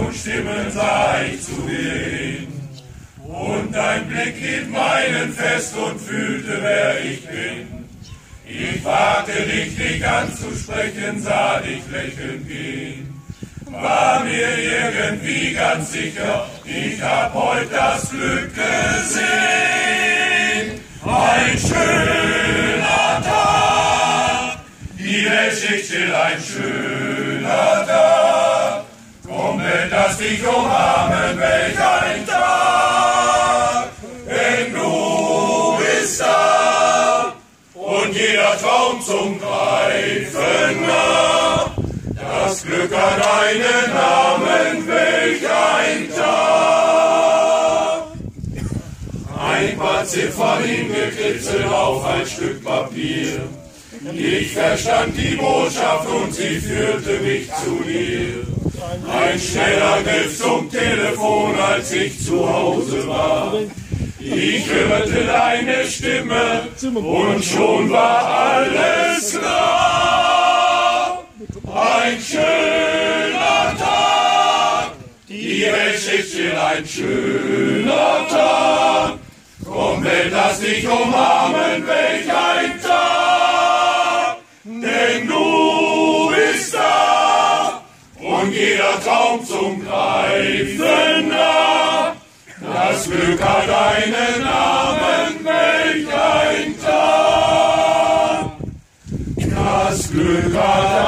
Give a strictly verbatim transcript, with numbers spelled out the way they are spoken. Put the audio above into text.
und Stimmen sah ich zu dir hin. Und dein Blick hielt meinen fest und fühlte, wer ich bin. Ich wagte dich nicht anzusprechen, sah dich lächelnd gehen. War mir irgendwie ganz sicher, ich hab heut das Glück gesehen. Ein schöner Tag, die Welt steht still, ein schöner Tag. Komm, lass dich umarmen, welch ein Tag, denn du bist da und jeder Traum zum Greifen nah. Das Glück hat einen Namen, welch ein Tag. Ein paar Ziffern hingekritzelt auf ein Stück Papier. Ich verstand die Botschaft und sie führte mich zu dir. Ein schneller Griff zum Telefon, als ich zu Hause war. Ich hörte deine Stimme und schon war alles klar. Ein schöner Tag, die Welt steht still, ein schöner Tag. Komm, Welt, lass dich umarmen, welch ein Tag, denn du bist da und jeder Traum zum Greifen nah. Das Glück hat einen Namen, welch ein Tag. Das Glück hat